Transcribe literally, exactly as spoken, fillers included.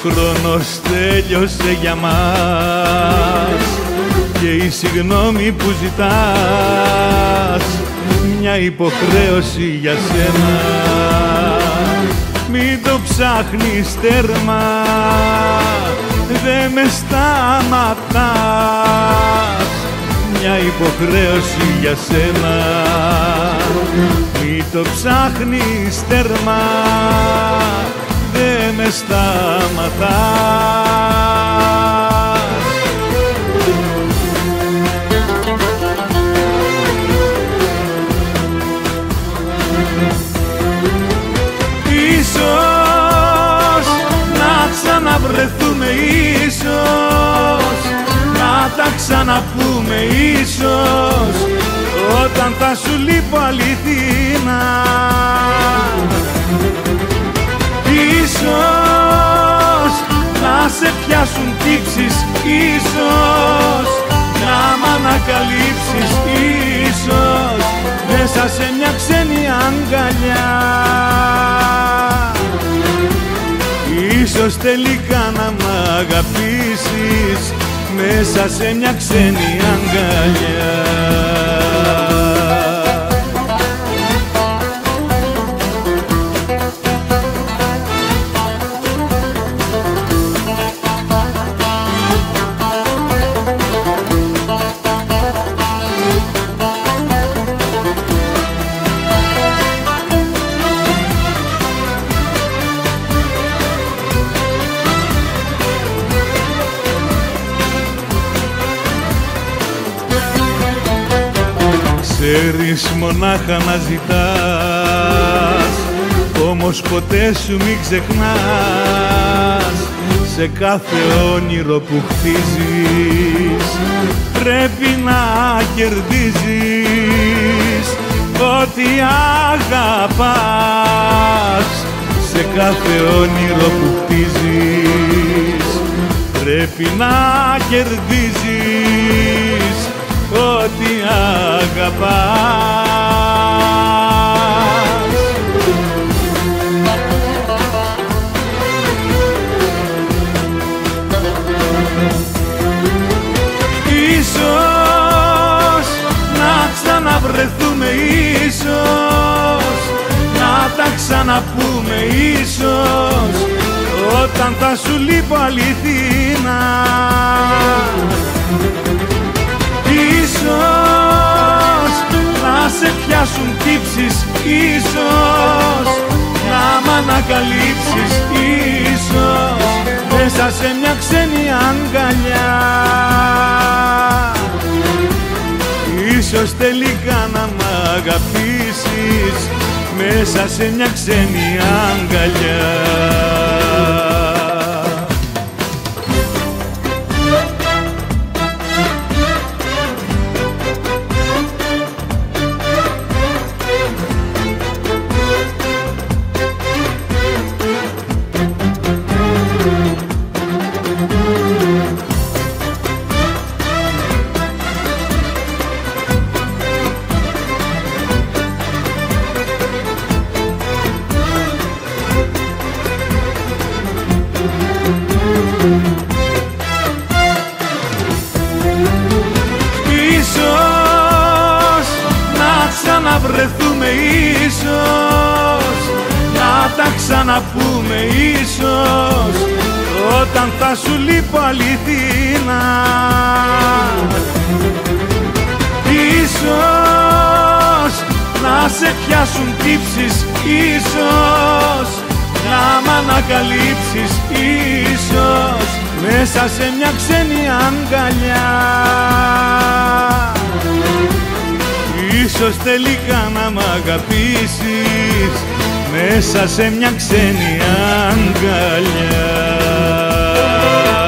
χρόνος τέλειωσε για μας και η συγγνώμη που ζητάς μια υποχρέωση για σένα. Μην το ψάχνεις τέρμα, δε με σταματάς, μια υποχρέωση για σένα. Μην το ψάχνεις τέρμα, δε με σταματάς. Ίσως να ξαναβρεθούμε, ίσως να τα ξαναπούμε, ίσως όταν θα σου λείπω αληθινά. Ίσως να σε πιάσουν τύψεις, ίσως να μ' ανακαλύψεις, ίσως μέσα σε μια ξένη αγκαλιά. Ίσως τελικά να μ' αγαπήσεις μέσα σε μια ξένη αγκαλιά. Ξέρεις μονάχα να ζητάς, όμως ποτέ σου μη ξεχνάς. Σε κάθε όνειρο που χτίζεις πρέπει να κερδίζεις ό,τι αγαπάς. Σε κάθε όνειρο που χτίζεις πρέπει να κερδίζεις ό,τι αγαπάς. Ίσως να ξαναβρεθούμε, ίσως να τα ξαναπούμε, ίσως όταν θα σου λείπω αληθινά. Ίσως να σε πιάσουν τύψεις, ίσως να μ' ανακαλύψεις, ίσως μέσα σε μια ξένη αγκαλιά. Ίσως τελικά να μ' αγαπήσεις μέσα σε μια ξένη αγκαλιά. Ίσως να ξαναβρεθούμε, ίσως να τα ξαναπούμε, ίσως όταν θα σου λείπω αληθινά. Ίσως να σε πιάσουν τύψεις, ίσως να μ' ανακαλύψεις, ίσως μέσα σε μια ξένη αγκαλιά. Ίσως τελικά να μ' αγαπήσεις μέσα σε μια ξένη αγκαλιά.